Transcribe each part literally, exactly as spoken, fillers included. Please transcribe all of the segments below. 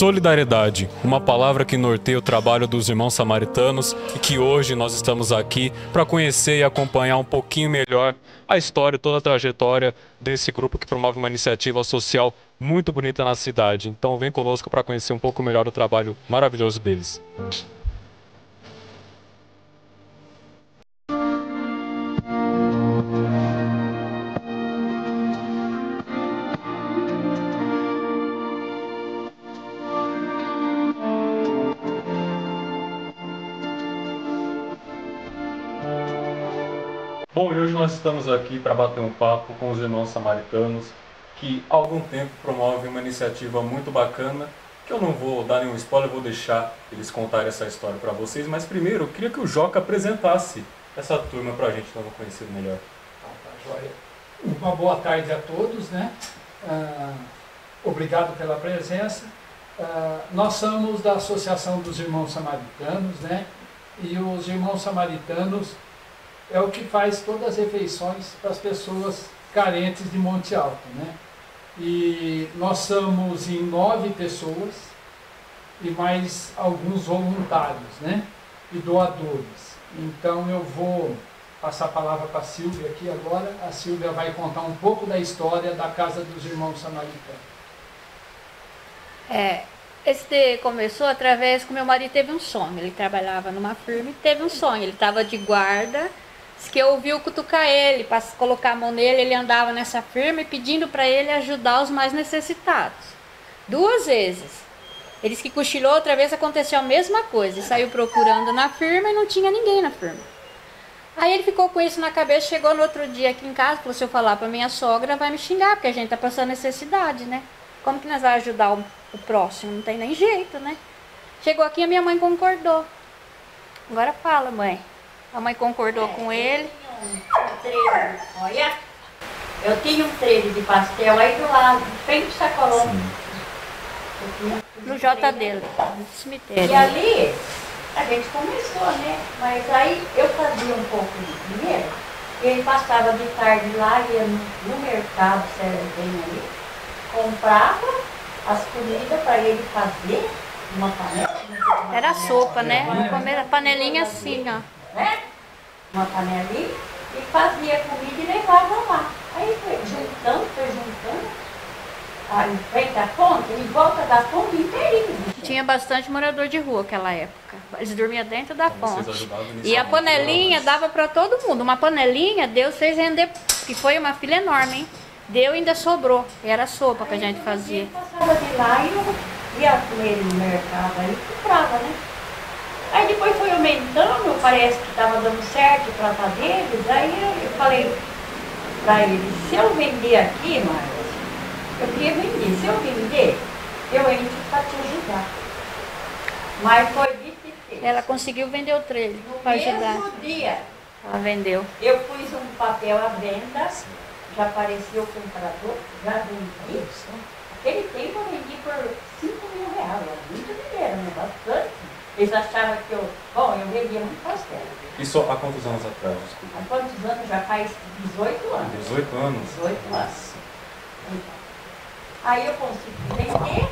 Solidariedade, uma palavra que norteia o trabalho dos irmãos samaritanos e que hoje nós estamos aqui para conhecer e acompanhar um pouquinho melhor a história, toda a trajetória desse grupo que promove uma iniciativa social muito bonita na cidade. Então vem conosco para conhecer um pouco melhor o trabalho maravilhoso deles. Bom, e hoje nós estamos aqui para bater um papo com os irmãos samaritanos que há algum tempo promovem uma iniciativa muito bacana, que eu não vou dar nenhum spoiler, vou deixar eles contarem essa história para vocês, mas primeiro eu queria que o Joca apresentasse essa turma para a gente dar uma conhecida melhor. Tá, joia. Uma boa tarde a todos, né? Ah, obrigado pela presença. Ah, nós somos da Associação dos Irmãos Samaritanos, né? E os Irmãos Samaritanos é o que faz todas as refeições para as pessoas carentes de Monte Alto, né? E nós somos em nove pessoas e mais alguns voluntários, né? E doadores. Então eu vou passar a palavra para a Silvia aqui agora. A Silvia vai contar um pouco da história da Casa dos Irmãos Samaritanos. É, esse começou através que meu marido teve um sonho. Ele trabalhava numa firma e teve um sonho. Ele estava de guarda. Que eu ouvi cutucar ele, para colocar a mão nele, ele andava nessa firma e pedindo para ele ajudar os mais necessitados. Duas vezes. Ele disse que cochilou, outra vez aconteceu a mesma coisa. Ele saiu procurando na firma e não tinha ninguém na firma. Aí ele ficou com isso na cabeça, chegou no outro dia aqui em casa, falou, se eu falar para minha sogra, vai me xingar, porque a gente está passando necessidade, né? Como que nós vamos ajudar o, o próximo? Não tem nem jeito, né? Chegou aqui e a minha mãe concordou. Agora fala, mãe. A mãe concordou é, com ele. Um trailer, olha, eu tinha um trailer de pastel aí do lado, feito de sacolão. No J dele, no cemitério. E ali, a gente começou, né? Mas aí eu fazia um pouco de dinheiro, e ele passava de tarde lá, ia no, no mercado, se era bem ali, comprava as comidas para ele fazer uma panela. Era sopa, né? Uma panelinha assim, ó. Né? Uma panelinha e fazia comida e levava lá. Aí foi juntando, foi juntando, aí vem da ponta, em volta da ponta inteirinho. Tinha bastante morador de rua naquela época. Eles dormiam dentro da ponte. E a panelinha dava para todo mundo. Uma panelinha Deus fez render, que foi uma filha enorme, hein? Deu e ainda sobrou. E era sopa que a gente fazia. Eu passava de lá e eu ia com ele no mercado, aí comprava, né? Aí depois foi aumentando, parece que estava dando certo o tratar deles, aí eu falei para ele, se eu vender aqui, Marcos, eu queria vender, se eu vender, eu entro para te ajudar. Mas foi dito e feito. Ela conseguiu vender o trailer para ajudar. No mesmo dia, ela vendeu. eu pus um papel à venda, já apareceu o comprador, já vendi. Aquele tempo eu vendi por cinco mil reais, era muito dinheiro, né? Bastante. Eles achavam que eu... Bom, eu vendia muito pastel. Isso há quantos anos atrás? Desculpa. Há quantos anos? Já faz dezoito anos. dezoito anos? dezoito anos. Então, aí eu consegui vender.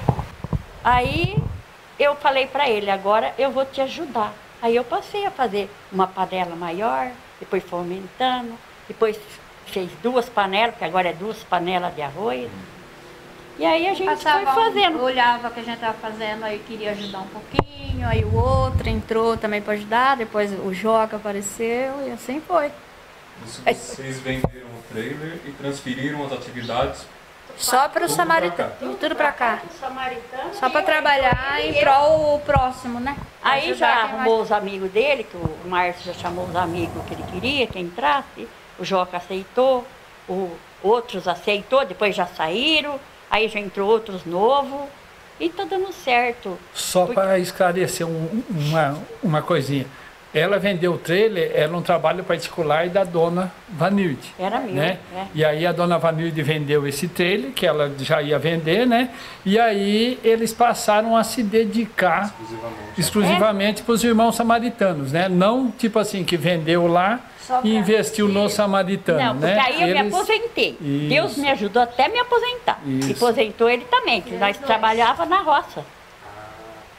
Aí eu falei para ele, agora eu vou te ajudar. Aí eu passei a fazer uma panela maior, depois foi aumentando, depois fez duas panelas, que agora é duas panelas de arroz. E aí a gente Passava foi fazendo. Um, olhava o que a gente estava fazendo, aí queria ajudar um pouquinho, aí o outro entrou também para ajudar, depois o Joca apareceu e assim foi. Isso vocês venderam o trailer e transferiram as atividades só para o samaritano, tudo para cá. Samaritano, Só para trabalhar em prol o próximo, né? Aí já arrumou mais... os amigos dele, que o Márcio já chamou os amigos que ele queria, que entrasse, o Joca aceitou, o outros aceitou, depois já saíram. Aí já entrou outros novos e tá dando certo. Só Porque... para esclarecer um, uma, uma coisinha. Ela vendeu o trailer, era um trabalho particular da dona Vanilde. Era meu, né? É. E aí a dona Vanilde vendeu esse trailer, que ela já ia vender, né? E aí eles passaram a se dedicar exclusivamente, exclusivamente é? para os irmãos samaritanos, né? Não tipo assim, que vendeu lá e investiu no samaritano, Não, porque né? aí eu Eles... me aposentei. Isso. Deus me ajudou até me aposentar. Isso. E aposentou ele também, que nós trabalhávamos na roça.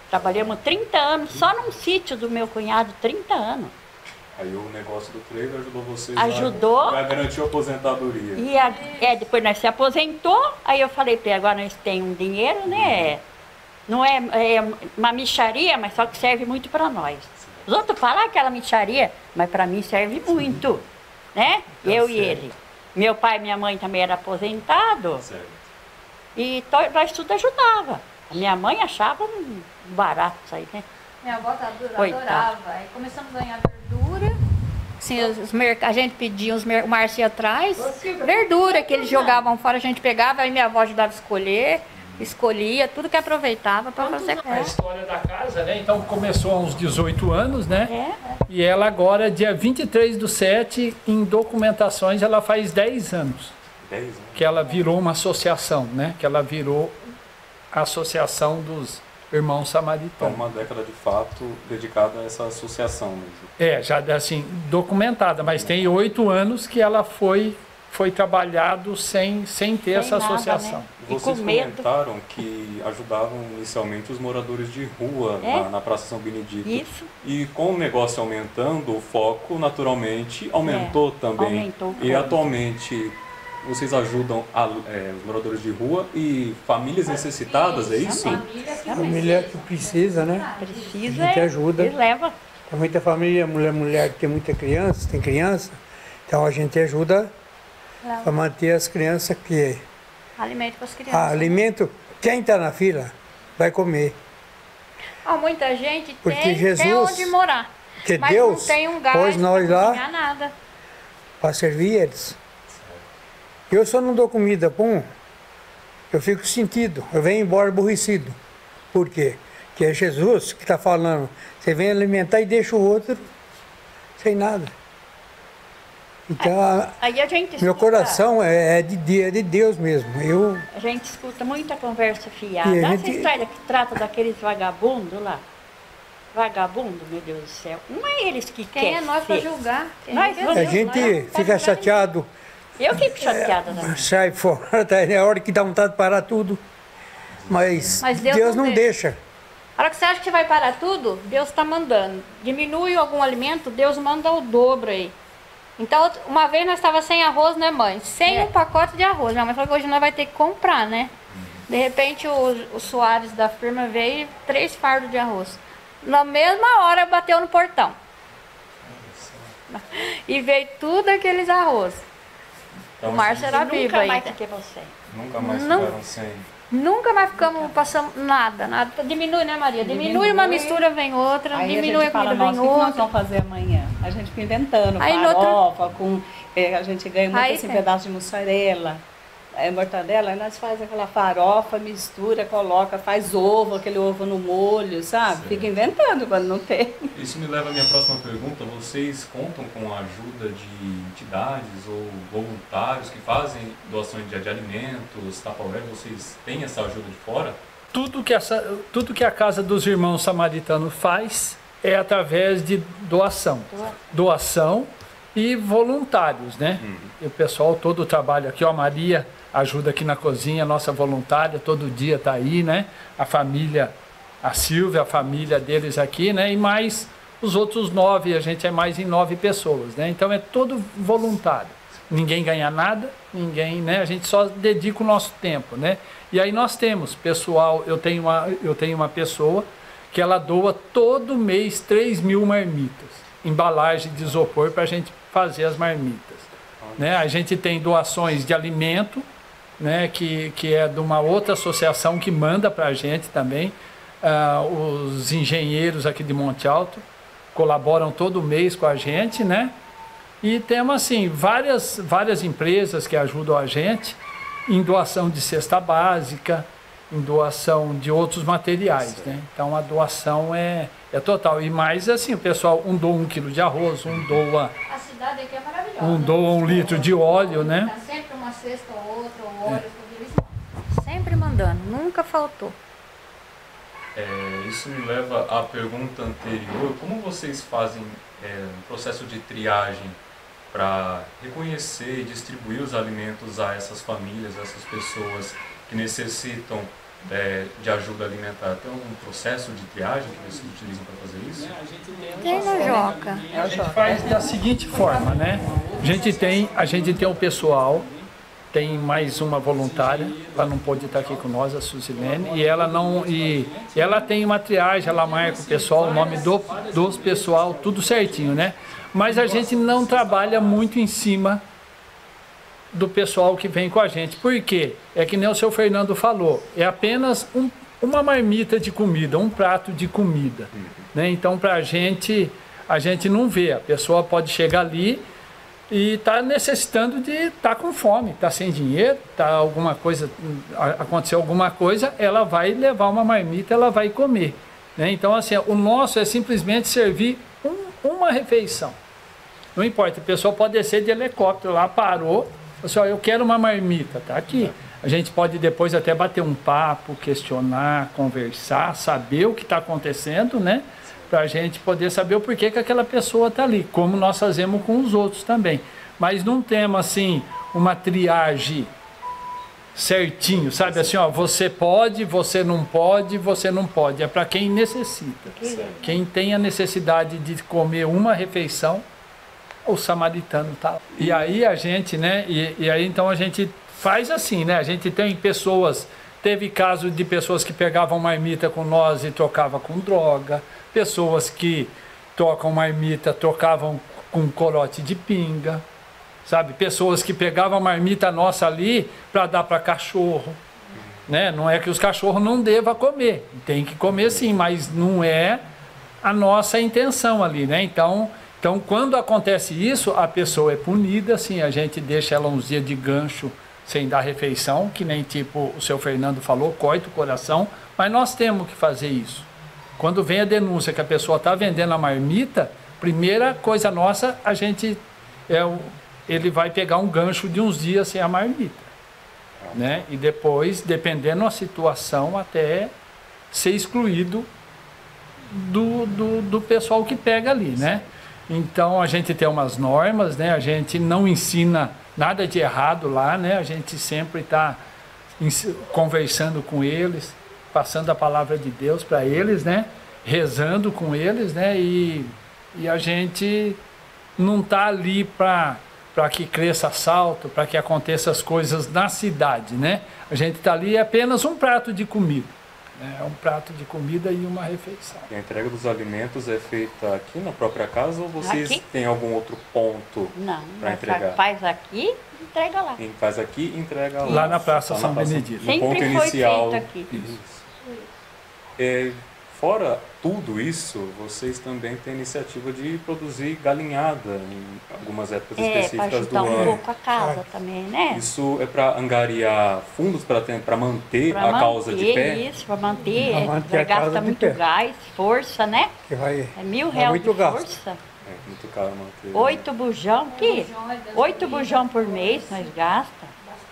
Trabalhamos trinta anos, só num sítio do meu cunhado, trinta anos. Aí o negócio do trailer ajudou vocês Ajudou. a, a garantir a aposentadoria. E a, é, depois nós se aposentou, aí eu falei para ele, agora nós temos um dinheiro, né? Não é, é uma mixaria, mas só que serve muito para nós. Os outros falam aquela mixaria, mas para mim serve muito, né? Tá eu certo. e ele. Meu pai e minha mãe também eram aposentados. Certo. E to, nós tudo ajudava. A minha mãe achava um barato isso aí, né? Minha avó adorava. Coitado. Aí começamos a ganhar verdura. Assim, os, os merc... A gente pedia, os mer... o Márcio ia atrás. Verdura que eles jogavam fora, a gente pegava, aí minha avó ajudava a escolher. Escolhia tudo que aproveitava para fazer A coisa. história da casa, né? Então começou há uns dezoito anos, né? É. E ela agora, dia vinte e três do sete, em documentações, ela faz dez anos. dez anos. Que ela virou uma associação, né? Que ela virou a Associação dos Irmãos Então, Samaritanos. uma década de fato dedicada a essa associação mesmo. É, já assim, documentada, mas tem oito anos que ela foi, foi trabalhado sem, sem ter Sem essa nada, associação. né? E Vocês com medo. comentaram que ajudavam inicialmente os moradores de rua É? na, na Praça São Benedito. Isso. E com o negócio aumentando, o foco naturalmente aumentou também. aumentou E muito. atualmente vocês ajudam a, é, os moradores de rua e famílias necessitadas, é isso? Família que precisa, né? Precisa, A gente é, ajuda. eles levam. Tem muita família, mulher, mulher que tem muita criança, tem criança. Então a gente ajuda a manter as crianças que Alimento para as crianças. ah, alimento, quem está na fila vai comer. Ah, muita gente Porque tem, Jesus- tem onde morar. Que mas Deus não tem um gás pôs nós pra lá cozinhar nada. para servir eles. Eu só não dou comida, pum, eu fico sentido, eu venho embora aborrecido. Por quê? Porque é Jesus que está falando, você vem alimentar e deixa o outro sem nada. Então, a- Aí a gente meu escuta- coração é é de, de- é de Deus mesmo. Eu, A gente escuta muita conversa fiada. E a Essa gente- história que trata daqueles vagabundos lá. Vagabundo, meu Deus do céu. Não é eles que Quem querem é nós para ser. julgar? Quem Nós é vamos- a Deus? gente Nós não fica podemos julgar chateado, Eu fico chateada também. sai fora, tá? É a hora que dá vontade de parar tudo. Mas, Mas Deus, Deus não não deixa. ninguém. A hora que você acha que você vai parar tudo, Deus está mandando. Diminui algum alimento, Deus manda o dobro aí. Então, uma vez nós estávamos sem arroz, né, mãe? Sem É. um pacote de arroz. Minha mãe falou que hoje nós vai ter que comprar, né? De repente, o, o Soares da firma veio e três fardos de arroz. Na mesma hora, bateu no portão. E veio tudo aqueles arroz. Então, O Márcio era Nunca vivo mais ainda. fiquei você. Nunca mais Não. ficaram sem. Nunca mais ficamos, passamos nada, nada. Diminui, né, Maria? Diminui, Diminui. uma mistura, vem outra. Aí diminui a gente fala, comida, nossa, vem o que nós outra. vamos fazer amanhã? A gente fica inventando, Aí no outro- farofa, com, eh, a gente ganha muito Aí assim, tem. pedaço de mussarela, é, mortadela, aí nós faz aquela farofa, mistura, coloca, faz ovo, aquele ovo no molho, sabe? Certo. Fica inventando quando não tem. Isso me leva à minha próxima pergunta. Vocês contam com a ajuda de entidades ou voluntários que fazem doações de, de alimentos, Tupperware? Vocês têm essa ajuda de fora? Tudo que, essa, tudo que a Casa dos Irmãos Samaritanos faz é através de doação. Doação e voluntários, né? E o pessoal todo trabalha aqui, ó, a Maria ajuda aqui na cozinha, nossa voluntária, todo dia está aí, né? A família, a Silvia, a família deles aqui, né? E mais os outros nove, a gente é mais em nove pessoas, né? Então é todo voluntário. Ninguém ganha nada, ninguém, né? A gente só dedica o nosso tempo, né? E aí nós temos, pessoal, eu tenho uma, eu tenho uma pessoa que ela doa todo mês três mil marmitas, embalagem de isopor para a gente fazer as marmitas. Né? A gente tem doações de alimento, né? que, que é de uma outra associação que manda para a gente também. Ah, os engenheiros aqui de Monte Alto colaboram todo mês com a gente, né? E temos assim várias, várias empresas que ajudam a gente em doação de cesta básica, em doação de outros materiais, né? Então a doação é, é total. E mais assim, o pessoal, um doa um quilo de arroz, um doa, A cidade aqui é maravilhosa. um doa um litro de óleo, né? Tá sempre uma cesta ou outra, ou óleo, tudo isso. Sempre mandando, nunca faltou. É, isso me leva à pergunta anterior. Como vocês fazem é, um processo de triagem para reconhecer e distribuir os alimentos a essas famílias, a essas pessoas que necessitam é, de ajuda alimentar? Tem algum processo de triagem que vocês utilizam para fazer isso? Tem na Joca. A gente faz da seguinte forma, né? A gente tem, a gente tem um pessoal, tem mais uma voluntária, ela não pôde estar aqui com nós, a Suzilene, e ela não, e ela tem uma triagem, ela marca o pessoal, o nome do, dos pessoal, tudo certinho, né? Mas a gente não trabalha muito em cima do pessoal que vem com a gente. Por quê? É que nem o seu Fernando falou, é apenas um, uma marmita de comida, um prato de comida, né? Então, para a gente, a gente não vê, a pessoa pode chegar ali e está necessitando de estar tá com fome, está sem dinheiro, tá alguma coisa, aconteceu alguma coisa, ela vai levar uma marmita, ela vai comer, né? Então, assim, o nosso é simplesmente servir um, uma refeição. Não importa, a pessoa pode descer de helicóptero lá, parou, assim, ó, eu quero uma marmita, tá aqui. A gente pode depois até bater um papo, questionar, conversar, saber o que está acontecendo, né? Para a gente poder saber o porquê que aquela pessoa está ali, como nós fazemos com os outros também. Mas não temos, assim, uma triagem certinho, sabe? Assim, ó, você pode, você não pode, você não pode. É para quem necessita. Quem tem a necessidade de comer uma refeição, o samaritano está lá. E aí a gente, né? E, e aí então a gente faz assim, né? A gente tem pessoas, teve caso de pessoas que pegavam marmita com nós e trocavam com droga, pessoas que trocam marmita, trocavam com corote de pinga, sabe? Pessoas que pegavam a marmita nossa ali para dar para cachorro, né? Não é que os cachorros não devam comer, tem que comer sim, mas não é a nossa intenção ali, né? Então, então quando acontece isso, a pessoa é punida, assim, a gente deixa ela uns dias de gancho sem dar refeição, que nem tipo o seu Fernando falou, corta o coração, mas nós temos que fazer isso. Quando vem a denúncia que a pessoa está vendendo a marmita, primeira coisa nossa, a gente é o, ele vai pegar um gancho de uns dias sem a marmita, né? E depois, dependendo da situação, até ser excluído do, do, do pessoal que pega ali, né? Então a gente tem umas normas, né? A gente não ensina nada de errado lá, né? A gente sempre está conversando com eles, passando a palavra de Deus para eles, né? Rezando com eles, né? E, e a gente não está ali para para que cresça assalto, para que aconteça as coisas na cidade, né? A gente está ali é apenas um prato de comida, né? É um prato de comida e uma refeição. E a entrega dos alimentos é feita aqui na própria casa ou vocês Aqui? têm algum outro ponto Não, para nós entregar? faz aqui e entrega lá. Quem faz aqui entrega lá. Lá na Praça Lá São na praça, Benedito. no Sempre ponto foi inicial. feito aqui. Isso. É, fora tudo isso, vocês também têm a iniciativa de produzir galinhada em algumas épocas É, para específicas do ajudar um ano. pouco a casa também, né? Isso é para angariar fundos para manter Pra a causa de pé? Isso, para manter. Pra manter é, a causa gasta de muito pé. gás, força, né? Que vai, É mil vai reais muito de gasto. força. É muito caro manter. Oito bujão, que? Oito bujão por mês nós gasta.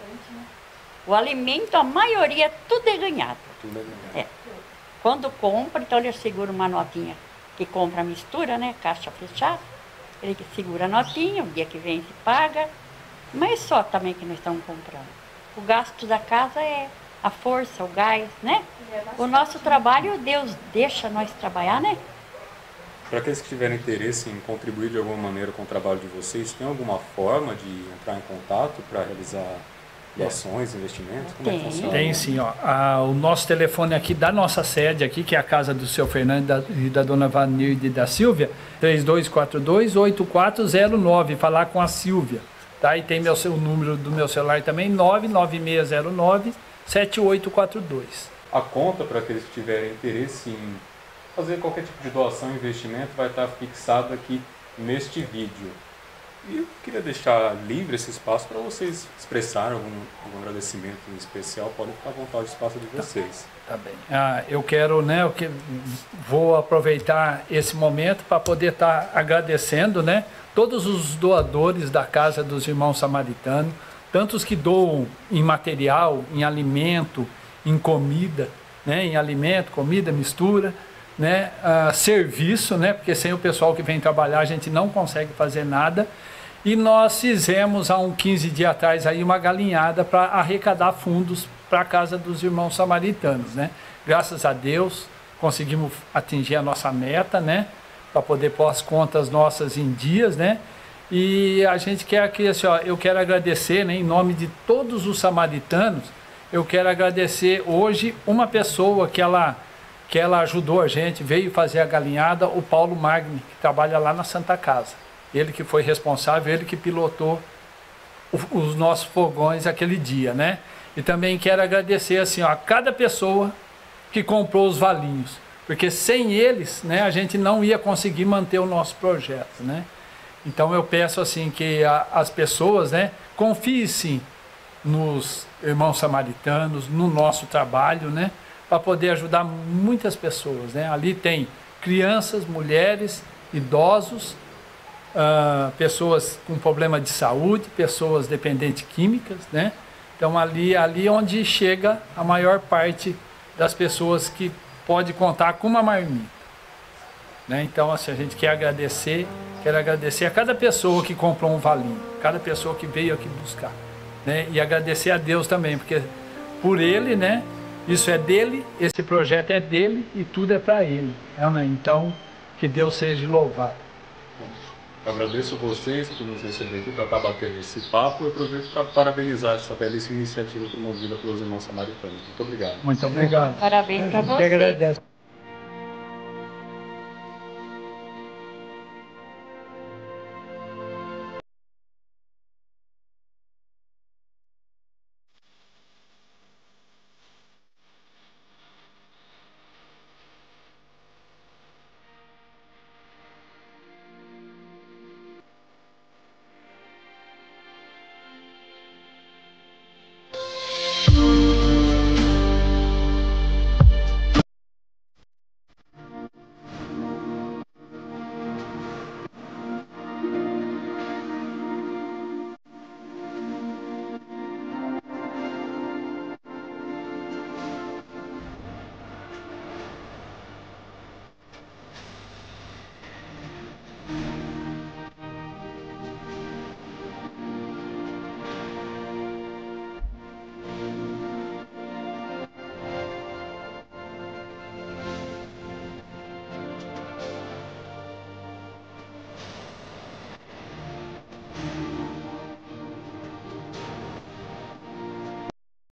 O alimento, a maioria, tudo é ganhado. Tudo é ganhado. É. Quando compra, então ele segura uma notinha que compra a mistura, né? Caixa fechada. Ele que segura a notinha, o dia que vem se paga. Mas só também que nós estamos comprando. O gasto da casa é a força, o gás, né? O nosso trabalho, Deus deixa nós trabalhar, né? Para aqueles que tiverem interesse em contribuir de alguma maneira com o trabalho de vocês, tem alguma forma de entrar em contato para realizar doações, investimentos? Como é que Tem. funciona? Tem sim, ó. Ah, o nosso telefone aqui da nossa sede aqui, que é a casa do seu Fernando e da, e da dona Vanirde e da Silvia, três dois quatro dois, oito quatro zero nove, falar com a Silvia, tá? E tem meu, o número do meu celular também, nove nove seis zero nove, sete oito quatro dois. A conta, para aqueles que tiverem interesse em fazer qualquer tipo de doação, investimento, vai estar fixado aqui neste vídeo. E eu queria deixar livre esse espaço para vocês expressarem algum, algum agradecimento especial. Podem ficar à vontade, o espaço de vocês. Tá bem. Ah, eu quero, né, eu que, vou aproveitar esse momento para poder estar tá agradecendo, né, todos os doadores da Casa dos Irmãos Samaritanos, tantos que doam em material, em alimento, em comida, né, em alimento, comida, mistura, né, ah, serviço, né, porque sem o pessoal que vem trabalhar a gente não consegue fazer nada. E nós fizemos há uns quinze dias atrás aí uma galinhada para arrecadar fundos para a casa dos irmãos samaritanos, né? Graças a Deus conseguimos atingir a nossa meta, né? Para poder pôr as contas nossas em dias, né? E a gente quer aqui, assim, ó, eu quero agradecer, né, em nome de todos os samaritanos, eu quero agradecer hoje uma pessoa que ela, que ela ajudou a gente, veio fazer a galinhada, o Paulo Magni, que trabalha lá na Santa Casa. Ele que foi responsável, ele que pilotou o, os nossos fogões aquele dia, né? E também quero agradecer, assim, ó, a cada pessoa que comprou os valinhos, porque sem eles, né, a gente não ia conseguir manter o nosso projeto, né? Então eu peço assim que a, as pessoas, né, confiem sim nos irmãos samaritanos, no nosso trabalho, né, para poder ajudar muitas pessoas, né? Ali tem crianças, mulheres, idosos, uh, pessoas com problema de saúde, pessoas dependentes químicas, né? Então ali ali onde chega a maior parte das pessoas que pode contar com uma marmita, né? Então assim, a gente quer agradecer. Quero agradecer a cada pessoa que comprou um valinho, cada pessoa que veio aqui buscar, né? E agradecer a Deus também, porque por Ele, né? Isso é dele, esse projeto é dele e tudo é para Ele, né? Então, que Deus seja louvado. Eu agradeço vocês por nos receber aqui para estar batendo esse papo e aproveito para parabenizar essa belíssima iniciativa promovida pelos irmãos samaritanos. Muito obrigado. Muito obrigado. Parabéns para Eu que você. agradeço.